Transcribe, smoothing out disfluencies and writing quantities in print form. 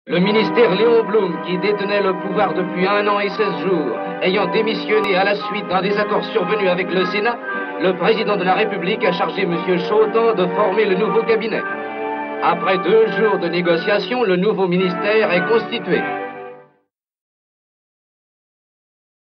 Le ministère Léon Blum, qui détenait le pouvoir depuis 1 an et 16 jours, ayant démissionné à la suite d'un désaccord survenu avec le Sénat, le président de la République a chargé M. Chautemps de former le nouveau cabinet. Après 2 jours de négociations, le nouveau ministère est constitué.